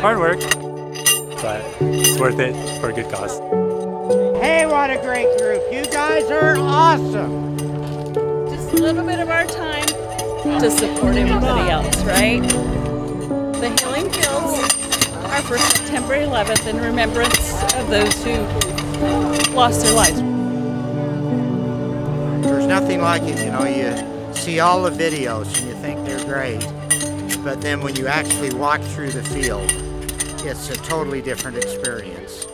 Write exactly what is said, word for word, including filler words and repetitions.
Hard work, but it's worth it for a good cause. Hey, what a great group. You guys are awesome. Just a little bit of our time to support everybody else, right? The Healing Fields are for September eleventh in remembrance of those who lost their lives. There's nothing like it, you know, you see all the videos and you think they're great, but then when you actually walk through the field, it's a totally different experience.